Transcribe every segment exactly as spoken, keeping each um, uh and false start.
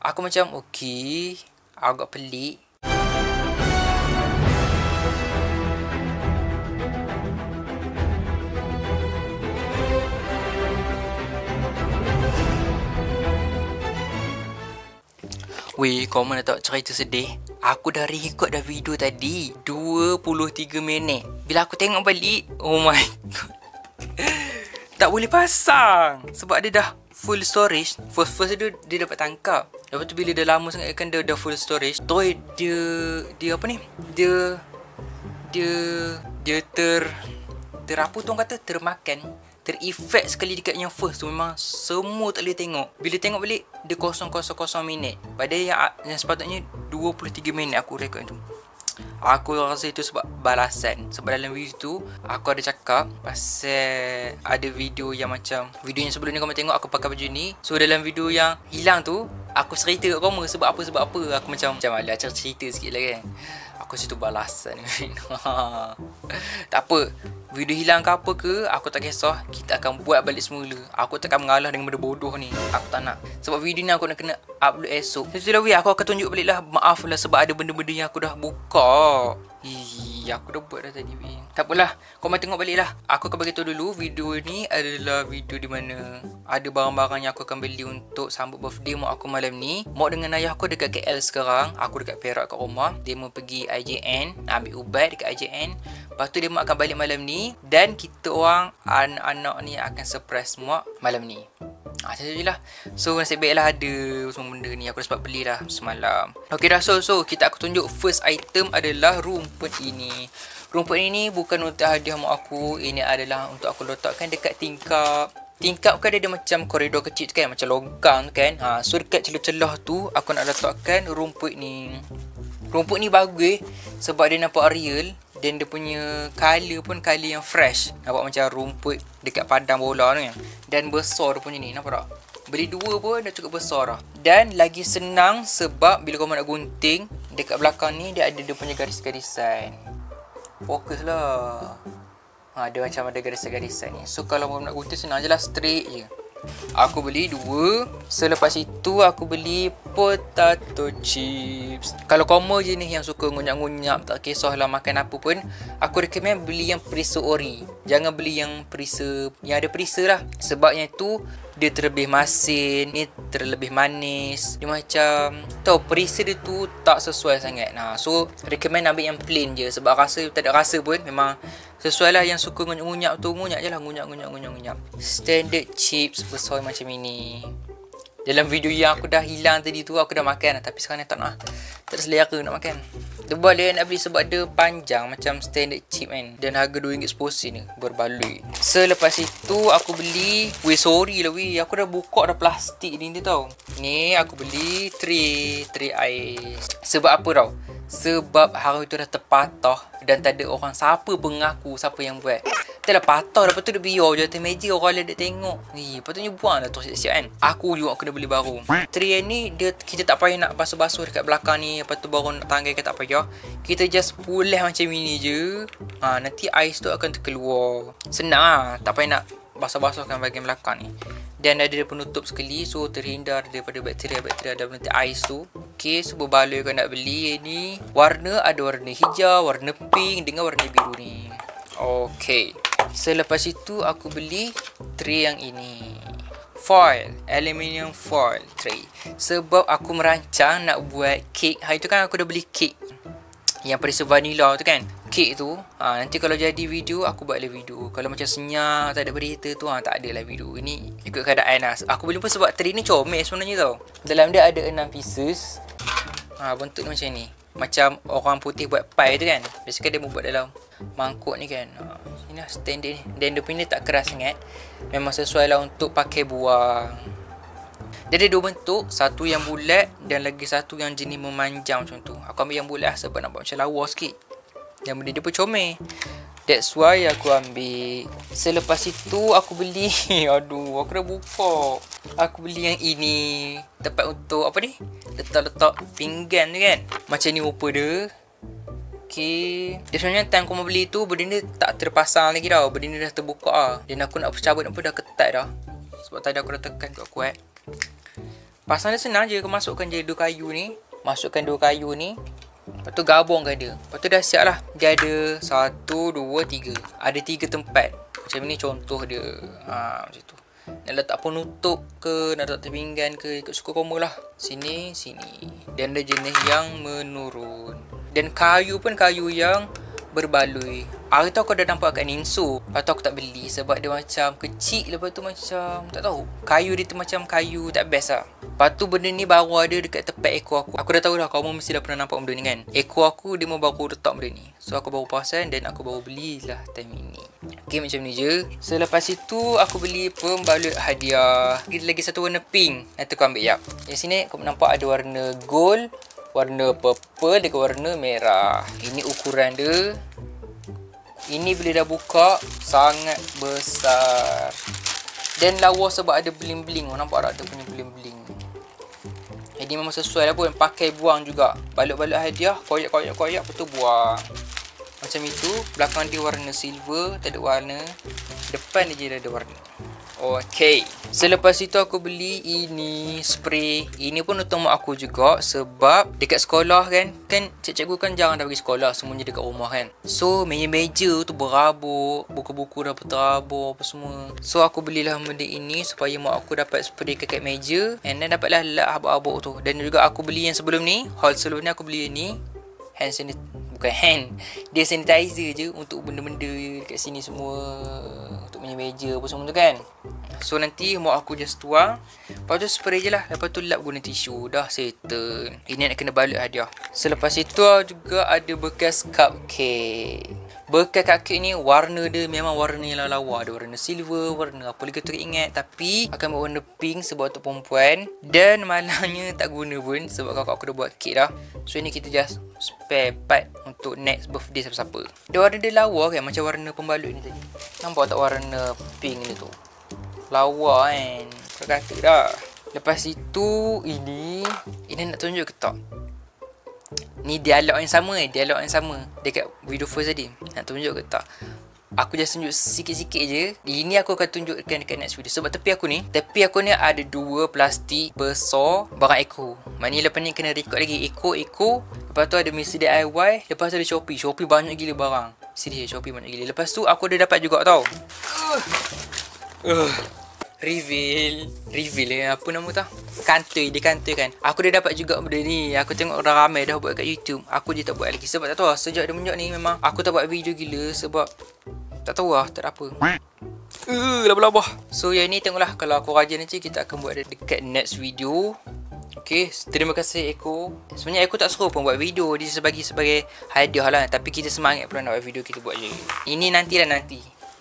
Aku macam okey, agak pelik. Weh, kau mana tak cerita sedih? Aku dah record dah video tadi dua puluh tiga minit. Bila aku tengok balik, oh my god, tak boleh pasang sebab dia dah full storage. First first dia dia dapat tangkap. Lepas tu bila dah lama sangat kan dia dah full storage. Terus dia dia apa ni? Dia dia dia ter ter apa tu orang kata termakan. Terefek sekali dekat yang first tu. Memang semua tak boleh tengok. Bila tengok balik dia kosong kosong kosong minit. Padahal yang, yang sepatutnya dua puluh tiga minit aku rekod tu. Aku rasa itu sebab balasan. Sebab dalam video tu aku ada cakap pasal ada video yang macam video yang sebelum ni kau tengok aku pakai baju ni. So dalam video yang hilang tu aku cerita kat kau sebab apa sebab apa. Aku macam macam ala cerita sikit lah kan. Aku situ balasan. Tak apa, video hilang ke apa ke, aku tak kisah. Kita akan buat balik semula. Aku takkan mengalah dengan benda bodoh ni. Aku tak nak. Sebab video ni aku nak kena upload esok. Jadi lah weh, aku akan tunjuk balik lah. Maaf lah sebab ada benda-benda yang aku dah buka. Ih, aku dah buat dah tadi weh. Tak apalah, kau main tengok balik lah. Aku akan beritahu dulu, video ni adalah video di mana ada barang-barang yang aku akan beli untuk sambut birthday mak aku malam ni. Mak dengan ayah aku dekat K L sekarang. Aku dekat Perak kat rumah. Dia mau pergi I J N, ambil ubat dekat I J N. Lepas tu dia mak akan balik malam ni. Dan kita orang, anak-anak ni akan surprise mak malam ni. Ah, macam tu je lah. So nasib baik lah ada semua benda ni. Aku dah sempat beli dah semalam. Okay dah, so, so kita aku tunjuk first item adalah rumput ini. Rumput ini bukan untuk hadiah mak aku. Ini adalah untuk aku letakkan dekat tingkap. Tingkap kan dia ada macam koridor kecil tu kan, macam longgang kan. Ha, so dekat celah-celah tu aku nak letakkan rumput ni. Rumput ni bagus sebab dia nampak real. Dan dia punya colour pun colour yang fresh. Nampak macam rumput dekat padang bola tu kan. Dan besar dia punya ni, nampak tak? Beli dua pun dah cukup besar dah. Dan lagi senang sebab bila kau nak gunting, dekat belakang ni dia ada dia punya garis-garisan. Fokus lah. Ha, dia macam ada garisan-garisan ni. So kalau kau nak gunting senang je lah, straight je. Aku beli dua. Selepas itu aku beli potato chips. Kalau kamu jenis yang suka ngunyap-ngunyap, tak kisahlah makan apa pun, aku recommend beli yang perisa ori. Jangan beli yang perisa yang ada perisa lah. Sebab yang tu dia terlebih masin, ni terlebih manis. Dia macam tahu perisa dia tu tak sesuai sangat. Nah, so recommend ambil yang plain je. Sebab rasa tak ada rasa pun. Memang sesuai lah yang suka ngunyap-ngunyap tu. Ngunyap je lah, ngunyap-ngunyap-ngunyap-ngunyap. Standard chips besar macam ini. Dalam video yang aku dah hilang tadi tu aku dah makan. Tapi sekarang ni tak nak. Tak ada selera nak makan. Tebal dia nak beli sebab dia panjang macam standard chip kan. Dan harga dua ringgit seposi ni. Berbaloi. Selepas itu aku beli. Weh sorry lah weh. Aku dah buka dah plastik ni dia tau. Ni aku beli tray. Tray ais. Sebab apa tau? Sebab hari tu dah terpatah. Dan tak ada orang siapa pun mengaku siapa yang buat. Dia dah patah. Lepas tu dia biar je atas meja. Orang lain dia tengok. Eh, patutnya buang lah tu siap-siap kan. Aku juga kena beli baru. Tray ni dia, kita tak payah nak basuh-basuh dekat belakang ni. Lepas tu baru nak tanggal ke tak payah. Kita just pulas macam ini je. Ha, nanti ais tu akan terkeluar. Senang lah. Tak payah nak basuh-basuhkan bahagian belakang ni. Dan ada dia penutup sekali. So terhindar daripada bakteria-bakteria dalam nanti ais tu. Okay, so berbaloi kau nak beli ni. Warna ada warna hijau, warna pink dengan warna biru ni. Okay. Selepas itu aku beli tray yang ini. Foil, aluminium foil tray. Sebab aku merancang nak buat kek. Hari tu kan aku dah beli kek yang perisa vanilla tu kan. Kek tu ha, nanti kalau jadi video aku buatlah video. Kalau macam senyap tak ada berita tu ha, tak adalah video. Ini ikut keadaan lah. Aku beli pun sebab tray ni comel sebenarnya tau. Dalam dia ada enam pieces. Ha, bentuk ni macam ni. Macam orang putih buat pie tu kan. Biasanya dia buat dalam mangkuk ni kan. Ha, ini lah standard ni. Dan dia punya tak keras sangat. Memang sesuai lah untuk pakai buang. Dia ada dua bentuk. Satu yang bulat dan lagi satu yang jenis memanjang macam tu. Aku ambil yang bulat sebab nampak macam lawa sikit. Dan benda dia pun comel. That's why aku ambil. Selepas itu aku beli. Aduh, aku dah buka. Aku beli yang ini. Tempat untuk apa ni? Letak-letak pinggan tu kan. Macam ni rupa dia. Okay. Dia sebenarnya time aku mau beli tu, benda ni tak terpasang lagi tau. Benda ni dah terbuka lah. Dan aku nak cabut apa dah ketat dah. Sebab tadi aku dah tekan kuat-kuat. Pasang dia senang je. Kau masukkan je dua kayu ni. Masukkan dua kayu ni. Lepas tu gabungkan dia. Lepas tu dah siap lah. Dia ada satu, dua, tiga. Ada tiga tempat. Macam ni contoh dia. Ha, macam tu. Nak letak penutup ke, nak letak pinggan ke, ikut suka kau lah. Sini, sini. Dan ada jenis yang menurun. Dan kayu pun kayu yang berbaloi. Hari tu aku dah nampak kat Ninso. Lepas tu aku tak beli sebab dia macam kecil. Lepas tu macam tak tahu. Kayu dia tu macam kayu tak best lah. Lepas tu benda ni baru ada dekat tempat ekor aku. Aku dah tahu dah, kau mesti dah pernah nampak benda ni kan. Ekor aku dia mau baru letak benda ni. So aku baru perasan dan aku baru belilah time ini. Okay, macam ni je. Selepas itu aku beli pembalut hadiah. Lagi satu warna pink. Nanti aku ambil jap. Di sini aku nampak ada warna gold, warna purple dengan warna merah. Ini ukuran dia. Ini bila dah buka sangat besar. Dan lawa sebab ada bling-bling. Oh, nampak tak ada punya bling-bling. Jadi memang sesuai lah pun. Pakai buang juga. Balut-balut hadiah, koyak-koyak-koyak, lepas tu buang. Macam itu. Belakang dia warna silver, tak ada warna. Depan dia je ada warna. Okay. Selepas itu aku beli ini spray. Ini pun untuk mak aku juga sebab dekat sekolah kan, kan cikgu kan jarang dah pergi sekolah, semuanya dekat rumah kan. So meja-meja tu berabuk, buku-buku dah terabuk apa semua. So aku belilah benda ini supaya mak aku dapat spray kat meja and then dapatlah lap habuk-habuk tu. Dan juga aku beli yang sebelum ni, haul sebelum ni aku beli ni hand sanitizer, bukan hand, dia sanitizer je untuk benda-benda kat sini semua, untuk meja-meja apa semua tu kan. So nanti mak aku just tuang, lepas tu spray je lah. Lepas tu lap guna tisu. Dah settle. Ini nak kena balut hadiah. Selepas itu juga ada bekas cupcake. Bekas cupcake ni warna dia memang warna yang lawa. Ada warna silver, warna apa lagi tu ingat. Tapi akan berwarna pink sebab untuk perempuan. Dan malangnya tak guna pun sebab kakak aku dah buat kek dah. So ini kita just spare part untuk next birthday siapa-siapa. Dia warna dia lawa kan, macam warna pembalut ni tadi. Nampak tak warna pink ni tu? Lawa kan. Kau kata dah. Lepas itu ini Ini nak tunjuk ke tak? Ni dialog yang sama eh. Dialog yang sama dekat video first tadi. Nak tunjuk ke tak? Aku just tunjuk sikit-sikit je. Ini aku akan tunjukkan dekat next video. Sebab tepi aku ni, tepi aku ni ada dua plastik besar barang Eco. Maknanya lepas ni kena record lagi Eco, Eco. Lepas tu ada Mr D I Y. Lepas tu ada Shopee. Shopee banyak gila barang. Serius, Shopee banyak gila. Lepas tu aku ada dapat juga tau. Uh. Uh. Reveal Reveal eh, apa nama tu? Kantoi, dia kantoi kan. Aku dah dapat juga benda ni. Aku tengok orang ramai dah buat kat YouTube. Aku je tak buat lagi. Sebab tak tahu lah, sejak dia menjak ni memang aku tak buat video gila. Sebab tak tahu lah, tak ada apa. Uh, labah-labah. So yang ni tengoklah. Kalau aku rajin nanti kita akan buat dekat next video. Okay, terima kasih Eko. Sebenarnya Eko tak suruh pun buat video. Dia sebagi sebagai hadiah lah. Tapi kita semangat pula nak buat video, kita buat je. Ini nanti lah nanti.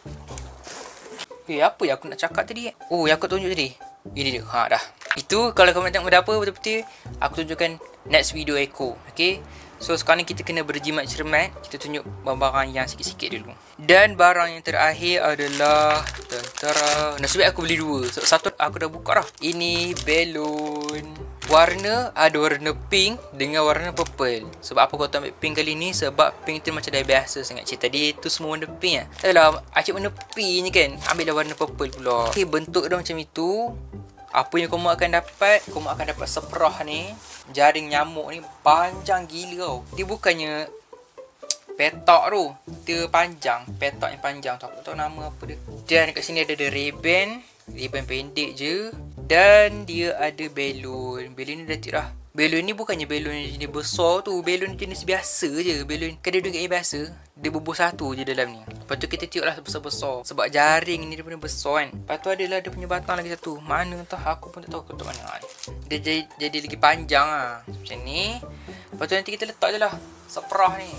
Eh, apa yang aku nak cakap tadi? Oh, yang aku tunjuk tadi. Ini dia. Ha, dah. Itu kalau kau nak tengok benda apa betul-betul, aku tunjukkan next video Eko. Okay. So, sekarang ni kita kena berjimat cermat. Kita tunjuk barang-barang yang sikit-sikit dulu. Dan barang yang terakhir adalah tentara. Nasib baik aku beli dua. So, satu aku dah buka dah. Ini balon. Warna ada warna pink dengan warna purple. Sebab apa kau tak ambil pink kali ni? Sebab pink tu macam dah biasa sangat. Cik tadi tu semua warna pink lah. Tak adalah, acik warna pink je kan. Ambil dah warna purple pula. Okay, bentuk dia macam itu. Apa yang kau akan dapat? Kau akan dapat seprah ni. Jaring nyamuk ni panjang gila tau. Dia bukannya petak tu. Dia panjang. Petak yang panjang tu. Aku tak tahu nama apa dia. Dan kat sini ada the ribbon. Ribbon pendek je. Dan dia ada balon. Balon ni dah tirah. Balon ni bukannya balon jenis besar tu. Balon jenis biasa je. Balon kedua-dua yang biasa. Dia bubuh satu je dalam ni. Lepas tu kita tiuplah besar-besar. Sebab jaring ni dia punya besar kan. Lepas tu adalah dia punya batang lagi satu. Mana entah, aku pun tak tahu ke mana. Dia jadi, jadi lagi panjang lah. Macam ni. Lepas tu nanti kita letak je lah seprah ni.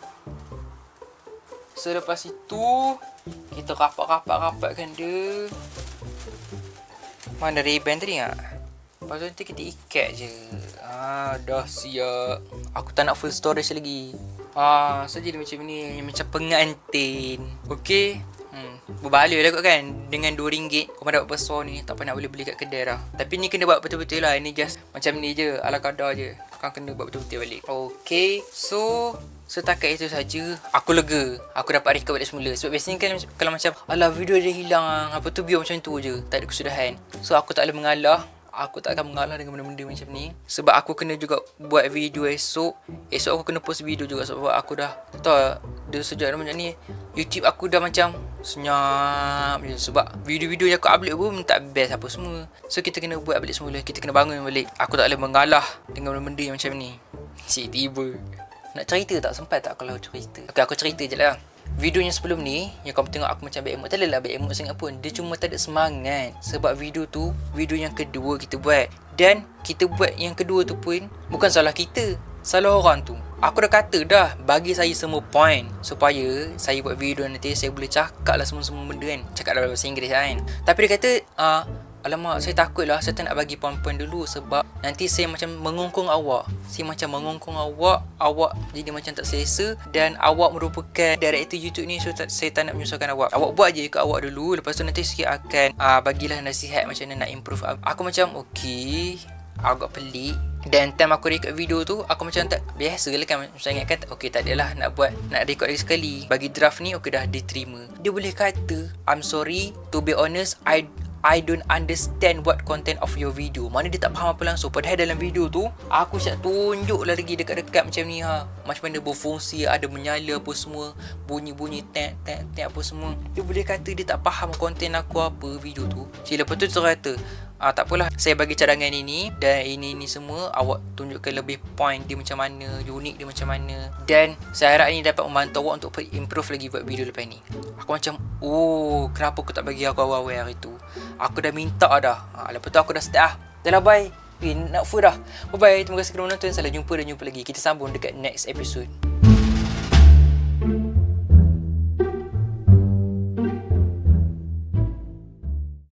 Selepas itu kita rapat-rapat-rapatkan dia. Mana ribbon tadi tak? Lepas tu nanti kita ikat je. Ah, dah siap. Aku tak nak full storage lagi. Ah, so jadi macam ni. Macam pengantin. Okay. Hmm. Berbaloi lah kot kan. Dengan dua ringgit kau dapat besar ni. Tak pernah boleh beli kat kedai dah. Tapi ni kena buat betul-betul lah. Ini just macam ni je. Ala kadar je. Kau kena buat betul-betul balik. Okay. So setakat itu saja. Aku lega. Aku dapat record balik semula. Sebab biasanya kan kalau macam alah video dia hilang. Apa tu biar macam tu je. Tak ada kesudahan. So aku tak boleh mengalah. Aku tak akan mengalah dengan benda-benda macam ni. Sebab aku kena juga buat video esok. Esok aku kena post video juga. Sebab aku dah tahu dia sejak macam ni YouTube aku dah macam senyap je. Sebab video-video yang aku upload pun tak best apa semua. So kita kena buat balik semula. Kita kena bangun balik. Aku tak boleh mengalah dengan benda-benda yang macam ni. Cik tiba. Nak cerita tak? Sempat tak kalau cerita? Okay, aku cerita je lah. Video yang sebelum ni, yang kau tengok aku macam bad mood, tak adalah bad mood sangat pun. Dia cuma tak ada semangat. Sebab video tu, video yang kedua kita buat. Dan kita buat yang kedua tu pun bukan salah kita, salah orang tu. Aku dah kata dah, bagi saya semua point supaya saya buat video nanti saya boleh cakap lah semua-semua benda kan. Cakap dalam bahasa Inggeris kan. Tapi dia kata, uh, alamak, saya takut lah, saya tak nak bagi poin-poin dulu. Sebab nanti saya macam mengongkong awak. Saya macam mengongkong awak. Awak jadi macam tak selesa. Dan awak merupakan director YouTube ni. So tak, saya tak nak menyusahkan awak. Awak buat je ikut awak dulu. Lepas tu nanti saya akan uh, bagilah nasihat macam mana nak improve. Aku macam okay, agak pelik. Dan time aku record video tu, aku macam tak biasa lah kan. Saya ingatkan okay, tak adalah nak buat, nak record lagi sekali. Bagi draft ni okay dah diterima. Dia boleh kata, I'm sorry, to be honest, I I don't understand what content of your video. Mana dia tak faham apa langsung. Padahal dalam video tu aku siap tunjuk lah lagi dekat-dekat macam ni ha. Macam mana berfungsi, ada menyala apa semua, bunyi-bunyi tek tek tek apa semua. Dia boleh kata dia tak faham konten aku apa video tu. Jadi lepas tu dia kata, ah, tak apalah, saya bagi cadangan ini dan ini ini semua awak tunjukkan lebih point dia macam mana, unik dia macam mana. Dan saya harap ini dapat membantu awak untuk improve lagi buat video lepas ni. Aku macam, oh, kenapa aku tak bagi aku awal-awal hari tu? Aku dah minta dah. Ha, lepas tu aku dah start ah. Dah lah, bye. Eh, nak food dah. Bye-bye. Terima kasih kerana menonton. Salam jumpa dan jumpa lagi. Kita sambung dekat next episode.